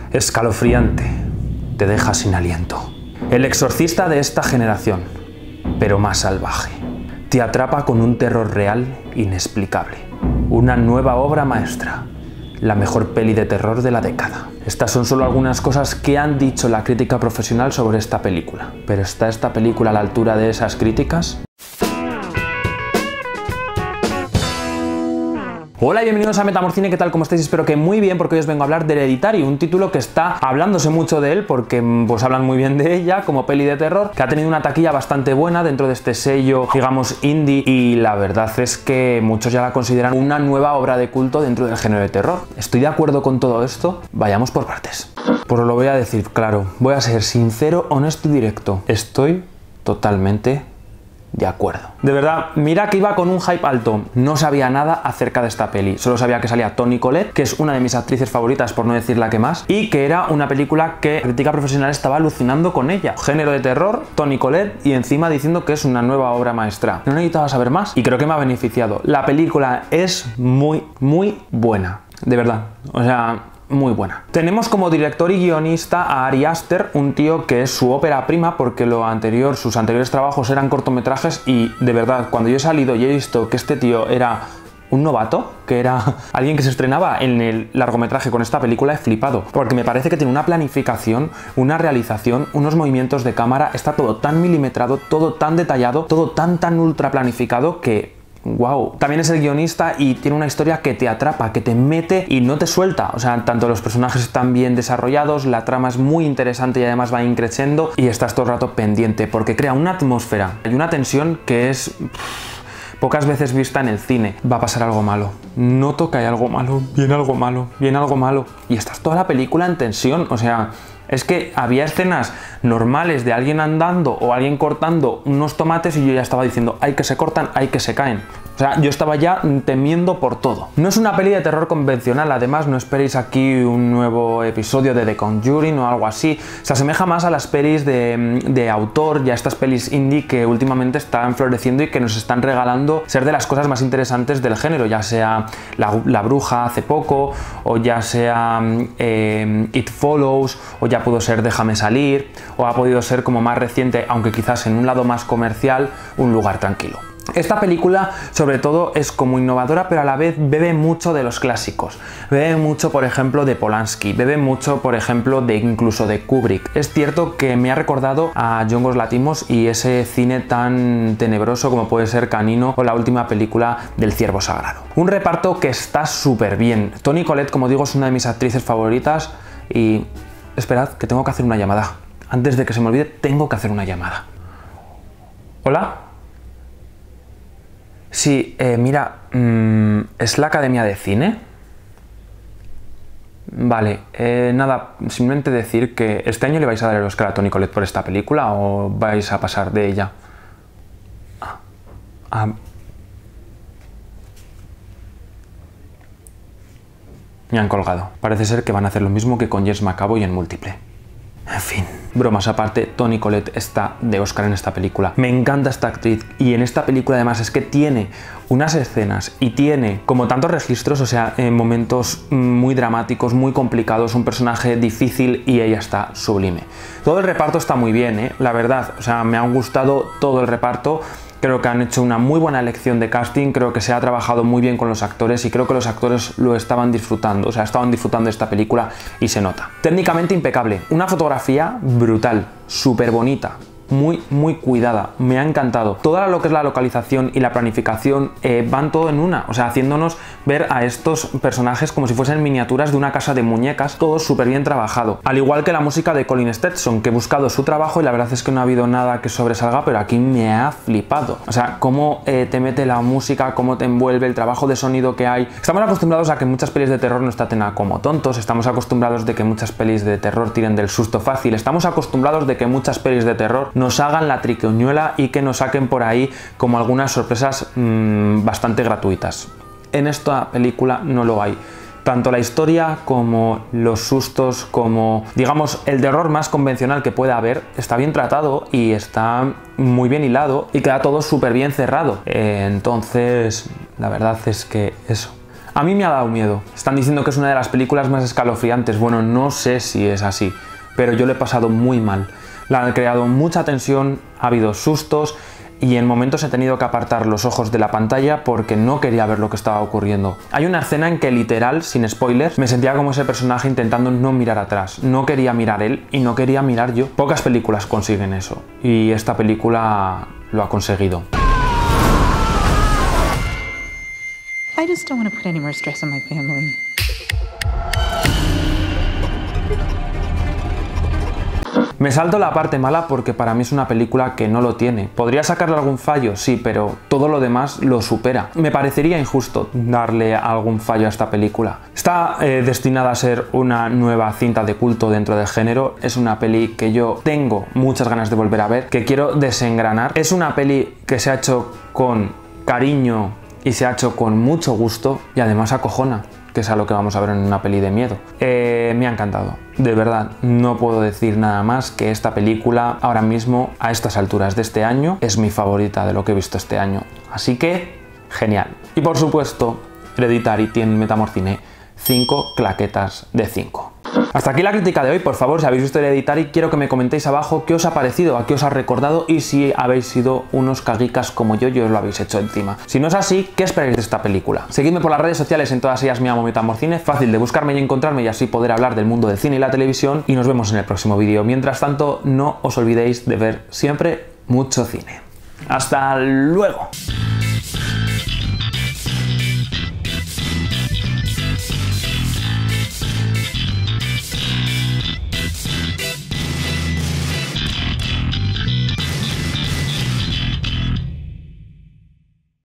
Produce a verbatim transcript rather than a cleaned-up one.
Escalofriante, te deja sin aliento. El exorcista de esta generación, pero más salvaje. Te atrapa con un terror real inexplicable. Una nueva obra maestra. La mejor peli de terror de la década. Estas son solo algunas cosas que han dicho la crítica profesional sobre esta película. ¿Pero está esta película a la altura de esas críticas? Hola y bienvenidos a Metamorcine, ¿qué tal? ¿Cómo estáis? Espero que muy bien, porque hoy os vengo a hablar de Hereditary, un título que está hablándose mucho de él porque pues hablan muy bien de ella como peli de terror, que ha tenido una taquilla bastante buena dentro de este sello, digamos, indie, y la verdad es que muchos ya la consideran una nueva obra de culto dentro del género de terror. ¿Estoy de acuerdo con todo esto? Vayamos por partes. Pues os lo voy a decir claro, voy a ser sincero, honesto y directo. Estoy totalmente de acuerdo. De verdad, mira que iba con un hype alto. No sabía nada acerca de esta peli. Solo sabía que salía Toni Collette, que es una de mis actrices favoritas, por no decir la que más, y que era una película que la crítica profesional estaba alucinando con ella. Género de terror, Toni Collette, y encima diciendo que es una nueva obra maestra. No necesitaba saber más y creo que me ha beneficiado. La película es muy, muy buena. De verdad. O sea, muy buena. Tenemos como director y guionista a Ari Aster, un tío que es su ópera prima, porque lo anterior, sus anteriores trabajos eran cortometrajes, y de verdad, cuando yo he salido y he visto que este tío era un novato, que era alguien que se estrenaba en el largometraje con esta película, he flipado, porque me parece que tiene una planificación, una realización, unos movimientos de cámara, está todo tan milimetrado, todo tan detallado, todo tan tan ultra planificado que wow. También es el guionista y tiene una historia que te atrapa, que te mete y no te suelta. O sea, tanto los personajes están bien desarrollados, la trama es muy interesante y además va increciendo, y estás todo el rato pendiente porque crea una atmósfera y una tensión que es pff, pocas veces vista en el cine. Va a pasar algo malo. Noto que hay algo malo, viene algo malo, viene algo malo. Y estás toda la película en tensión. O sea, es que había escenas normales de alguien andando o alguien cortando unos tomates y yo ya estaba diciendo, hay que se cortan, hay que se caen. O sea, yo estaba ya temiendo por todo. No es una peli de terror convencional, además no esperéis aquí un nuevo episodio de The Conjuring o algo así. Se asemeja más a las pelis de, de autor y a estas pelis indie que últimamente están floreciendo y que nos están regalando ser de las cosas más interesantes del género, ya sea La, la Bruja hace poco, o ya sea eh, It Follows, o ya pudo ser Déjame Salir, o ha podido ser como más reciente, aunque quizás en un lado más comercial, Un Lugar Tranquilo. Esta película sobre todo es como innovadora, pero a la vez bebe mucho de los clásicos. Bebe mucho, por ejemplo, de Polanski, bebe mucho, por ejemplo, de incluso de Kubrick. Es cierto que me ha recordado a Yorgos Lanthimos y ese cine tan tenebroso como puede ser Canino o la última película del Ciervo Sagrado. Un reparto que está súper bien. Toni Collette, como digo, es una de mis actrices favoritas y... Esperad, que tengo que hacer una llamada. Antes de que se me olvide, tengo que hacer una llamada. ¿Hola? Sí, eh, mira, mmm, ¿es la Academia de Cine? Vale, eh, nada, simplemente decir que este año le vais a dar el Oscar a Toni Collette por esta película o vais a pasar de ella. Ah, ah. Me han colgado. Parece ser que van a hacer lo mismo que con James McAvoy en Múltiple. En fin, bromas aparte, Toni Collette está de Oscar en esta película. Me encanta esta actriz y en esta película además es que tiene unas escenas y tiene como tantos registros, o sea, en momentos muy dramáticos, muy complicados, un personaje difícil y ella está sublime. Todo el reparto está muy bien, ¿eh? La verdad, o sea, me ha gustado todo el reparto. Creo que han hecho una muy buena elección de casting, creo que se ha trabajado muy bien con los actores y creo que los actores lo estaban disfrutando, o sea, estaban disfrutando de esta película y se nota. Técnicamente impecable, una fotografía brutal, súper bonita, muy, muy cuidada, me ha encantado. Toda lo que es la localización y la planificación eh, van todo en una, o sea, haciéndonos ver a estos personajes como si fuesen miniaturas de una casa de muñecas, todo súper bien trabajado. Al igual que la música de Colin Stetson, que he buscado su trabajo y la verdad es que no ha habido nada que sobresalga, pero aquí me ha flipado. O sea, cómo eh, te mete la música, cómo te envuelve, el trabajo de sonido que hay. Estamos acostumbrados a que muchas pelis de terror nos traten a como tontos, estamos acostumbrados de que muchas pelis de terror tiren del susto fácil, estamos acostumbrados de que muchas pelis de terror nos hagan la triquiñuela y que nos saquen por ahí como algunas sorpresas mmm, bastante gratuitas. En esta película no lo hay. Tanto la historia como los sustos, como digamos el terror más convencional que pueda haber, está bien tratado y está muy bien hilado y queda todo súper bien cerrado. Eh, entonces, la verdad es que eso. A mí me ha dado miedo. Están diciendo que es una de las películas más escalofriantes. Bueno, no sé si es así, pero yo lo he pasado muy mal. La han creado mucha tensión, ha habido sustos y en momentos he tenido que apartar los ojos de la pantalla porque no quería ver lo que estaba ocurriendo. Hay una escena en que literal, sin spoilers, me sentía como ese personaje intentando no mirar atrás. No quería mirar él y no quería mirar yo. Pocas películas consiguen eso y esta película lo ha conseguido. I just don't want to put any more stress on my family. Me salto la parte mala porque para mí es una película que no lo tiene. ¿Podría sacarle algún fallo? Sí, pero todo lo demás lo supera. Me parecería injusto darle algún fallo a esta película. Está eh, destinada a ser una nueva cinta de culto dentro del género. Es una peli que yo tengo muchas ganas de volver a ver, que quiero desengranar. Es una peli que se ha hecho con cariño y se ha hecho con mucho gusto y además acojona, que es a lo que vamos a ver en una peli de miedo. Eh, me ha encantado, de verdad, no puedo decir nada más que esta película ahora mismo, a estas alturas de este año, es mi favorita de lo que he visto este año. Así que, genial. Y por supuesto, Hereditary tiene Metamorcine cinco claquetas de cinco. Hasta aquí la crítica de hoy. Por favor, si habéis visto Hereditary, quiero que me comentéis abajo qué os ha parecido, a qué os ha recordado y si habéis sido unos caguicas como yo y os lo habéis hecho encima. Si no es así, ¿qué esperáis de esta película? Seguidme por las redes sociales, en todas ellas me llamo Metamorcine, fácil de buscarme y encontrarme y así poder hablar del mundo del cine y la televisión y nos vemos en el próximo vídeo. Mientras tanto, no os olvidéis de ver siempre mucho cine. ¡Hasta luego!